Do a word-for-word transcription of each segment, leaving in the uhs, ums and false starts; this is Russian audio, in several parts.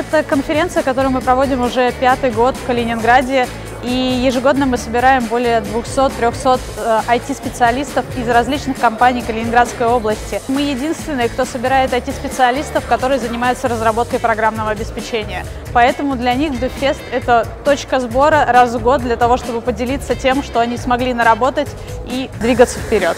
Это конференция, которую мы проводим уже пятый год в Калининграде. И ежегодно мы собираем более двухсот-трёхсот ай ти-специалистов из различных компаний Калининградской области. Мы единственные, кто собирает ай ти-специалистов, которые занимаются разработкой программного обеспечения. Поэтому для них DevFest – это точка сбора раз в год для того, чтобы поделиться тем, что они смогли наработать и двигаться вперед.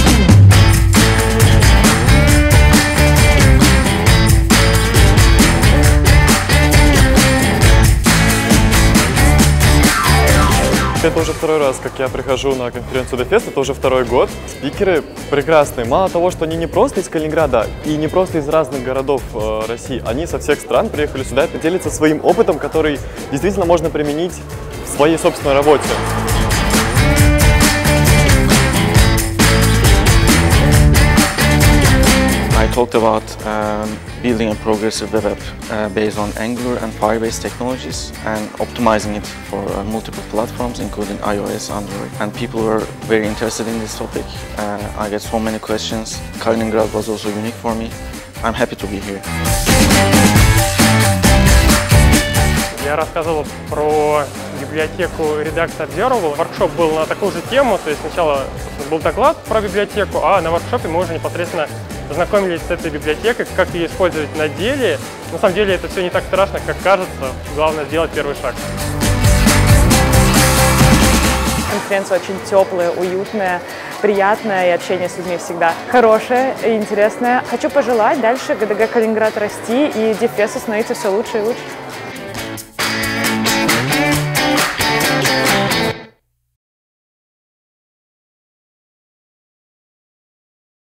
Это уже второй раз, как я прихожу на конференцию DevFest, это уже второй год. Спикеры прекрасные. Мало того, что они не просто из Калининграда и не просто из разных городов э, России, они со всех стран приехали сюда и делятся своим опытом, который действительно можно применить в своей собственной работе. I talked about um, building a progressive web app uh, based on Angular and Firebase technologies and optimizing it for uh, multiple platforms including iOS, Android. And people were very interested in this topic. Uh, I get so many questions. Kaliningrad was also unique for me. I'm happy to be here. Я рассказывал про библиотеку Redux Observable. Воркшоп был на такую же тему, то есть сначала был доклад про библиотеку, а на воркшопе мы уже непосредственно познакомились с этой библиотекой, как ее использовать на деле. На самом деле это все не так страшно, как кажется. Главное сделать первый шаг. Конференция очень теплая, уютная, приятная, и общение с людьми всегда хорошее и интересное. Хочу пожелать дальше ГДГ Калининград расти и DevFest становиться все лучше и лучше.